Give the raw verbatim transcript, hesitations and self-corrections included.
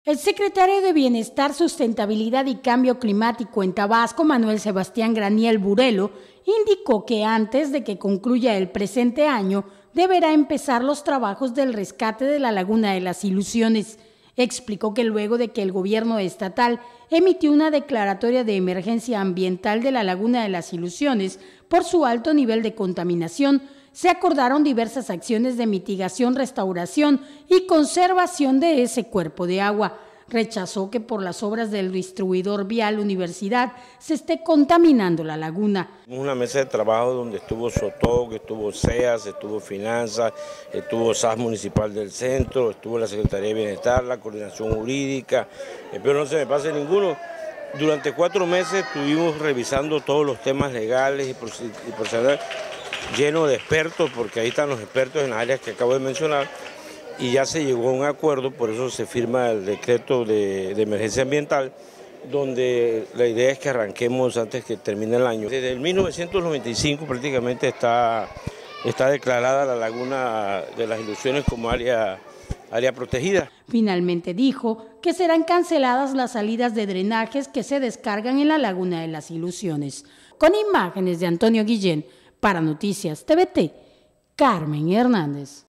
El secretario de Bienestar, Sustentabilidad y Cambio Climático en Tabasco, Manuel Sebastián Graniel Burelo, indicó que antes de que concluya el presente año, deberá empezar los trabajos del rescate de la Laguna de las Ilusiones. Explicó que luego de que el gobierno estatal emitió una declaratoria de emergencia ambiental de la Laguna de las Ilusiones por su alto nivel de contaminación, se acordaron diversas acciones de mitigación, restauración y conservación de ese cuerpo de agua. Rechazó que por las obras del distribuidor vial Universidad se esté contaminando la laguna. Una mesa de trabajo donde estuvo SOTOC, estuvo SEAS, estuvo Finanzas, estuvo S A S Municipal del Centro, estuvo la Secretaría de Bienestar, la Coordinación Jurídica, espero no se me pase ninguno. Durante cuatro meses estuvimos revisando todos los temas legales y procedurales, lleno de expertos, porque ahí están los expertos en las áreas que acabo de mencionar, y ya se llegó a un acuerdo, por eso se firma el decreto de, de emergencia ambiental, donde la idea es que arranquemos antes que termine el año. Desde el mil novecientos noventa y cinco prácticamente está, está declarada la Laguna de las Ilusiones como área, área protegida. Finalmente dijo que serán canceladas las salidas de drenajes que se descargan en la Laguna de las Ilusiones. Con imágenes de Antonio Guillén, para Noticias T V T, Carmen Hernández.